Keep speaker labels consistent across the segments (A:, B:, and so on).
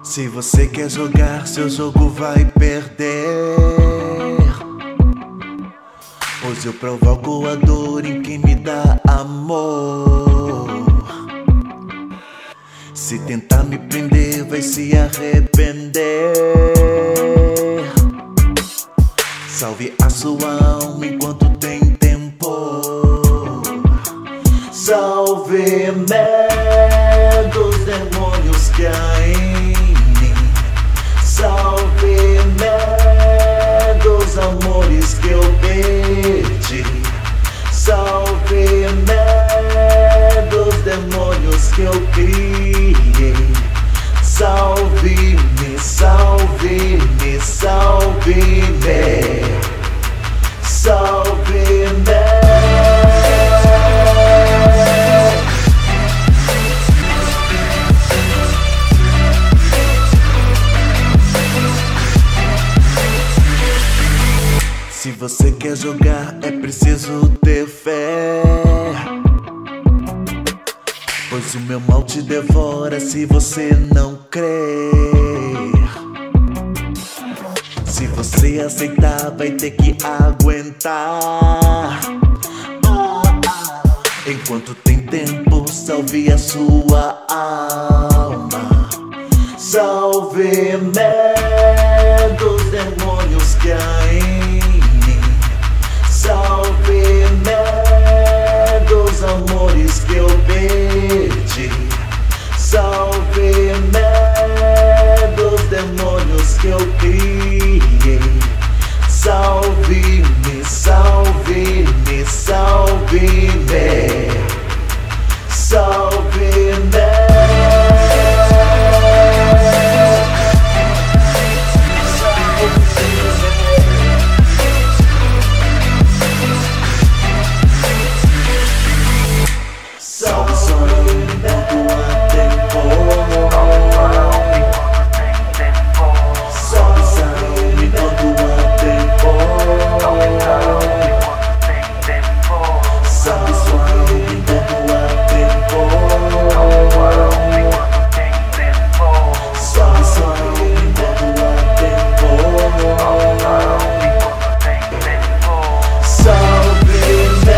A: Se você quer jogar, seu jogo vai perder. Hoje eu provoco a dor em quem me dá amor. Se tentar me prender, vai se arrepender. Salve a sua alma enquanto tem tempo. Salve-me dos demônios que há em mim. Salve-me dos amores que eu perdi. Salve-me dos demônios que eu criei. Salve-me, salve-me, salve-me. Salve-me. Se você quer jogar, é preciso ter fé, pois o meu mal te devora se você não crer. Se você aceitar, vai ter que aguentar. Enquanto tem tempo, salve a sua alma. Salve-me dos demônios que há em mim. Salve-me dos amores que eu perdi. Salve-me dos demônios que eu criei. Salve-me, salve-me, salve-me. Salve-me. Salve sonho enquanto há tempo. Salve sonho enquanto há tempo. Salve sonho enquanto há tempo. Salve sonho enquanto há tempo. Salve-me.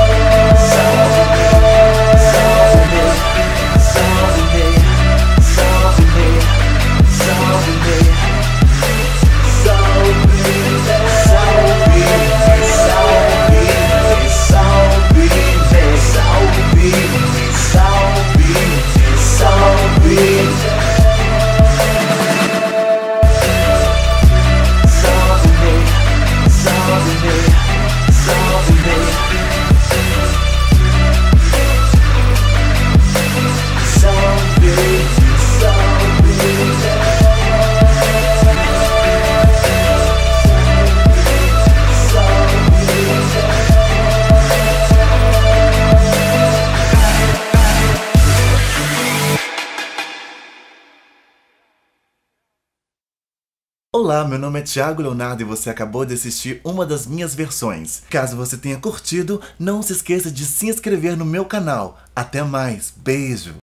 A: Olá, meu nome é Thiago Leonardo e você acabou de assistir uma das minhas versões. Caso você tenha curtido, não se esqueça de se inscrever no meu canal. Até mais, beijo!